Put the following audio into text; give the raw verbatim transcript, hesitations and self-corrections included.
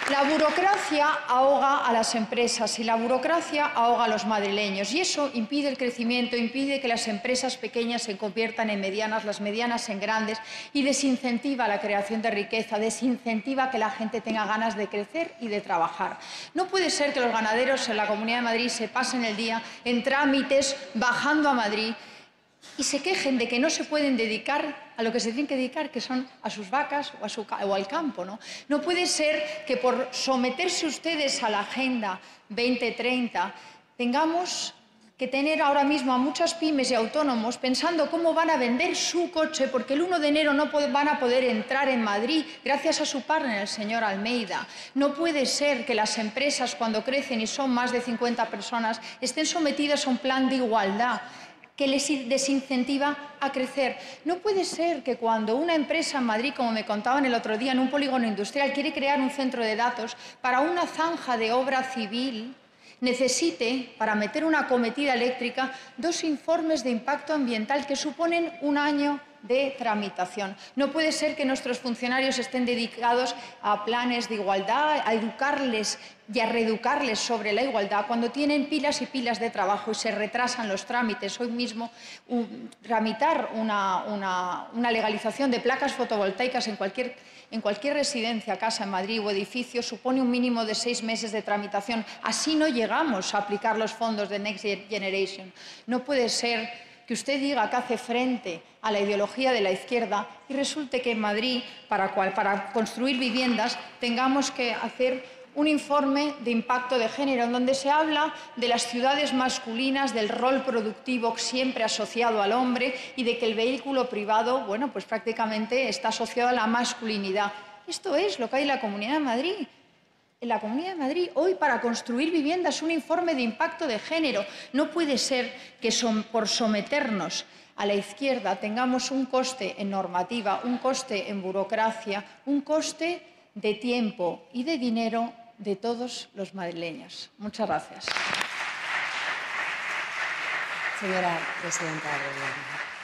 La burocracia ahoga a las empresas y la burocracia ahoga a los madrileños y eso impide el crecimiento, impide que las empresas pequeñas se conviertan en medianas, las medianas en grandes y desincentiva la creación de riqueza, desincentiva que la gente tenga ganas de crecer y de trabajar. No puede ser que los ganaderos en la Comunidad de Madrid se pasen el día en trámites bajando a Madrid y se quejen de que no se pueden dedicar a lo que se tienen que dedicar, que son a sus vacas o, a su, o al campo, ¿no? No puede ser que por someterse ustedes a la Agenda veinte treinta tengamos que tener ahora mismo a muchas pymes y autónomos pensando cómo van a vender su coche porque el uno de enero no van a poder entrar en Madrid gracias a su partner, el señor Almeida. No puede ser que las empresas, cuando crecen y son más de cincuenta personas, estén sometidas a un plan de igualdad que les desincentiva a crecer. No puede ser que cuando una empresa en Madrid, como me contaban el otro día, en un polígono industrial, quiere crear un centro de datos para una zanja de obra civil, necesite, para meter una acometida eléctrica, dos informes de impacto ambiental que suponen un año de tramitación. No puede ser que nuestros funcionarios estén dedicados a planes de igualdad, a educarles y a reeducarles sobre la igualdad cuando tienen pilas y pilas de trabajo y se retrasan los trámites. Hoy mismo un, tramitar una, una, una legalización de placas fotovoltaicas en cualquier, en cualquier residencia, casa en Madrid o edificio supone un mínimo de seis meses de tramitación. Así no llegamos a aplicar los fondos de Next Generation. No puede ser que usted diga que hace frente a la ideología de la izquierda y resulte que en Madrid, para, cual, para construir viviendas, tengamos que hacer un informe de impacto de género en donde se habla de las ciudades masculinas, del rol productivo siempre asociado al hombre y de que el vehículo privado, bueno, pues prácticamente está asociado a la masculinidad. Esto es lo que hay en la Comunidad de Madrid. En la Comunidad de Madrid, hoy, para construir viviendas, un informe de impacto de género. No puede ser que son, por someternos a la izquierda tengamos un coste en normativa, un coste en burocracia, un coste de tiempo y de dinero de todos los madrileños. Muchas gracias. Señora presidenta del Gobierno.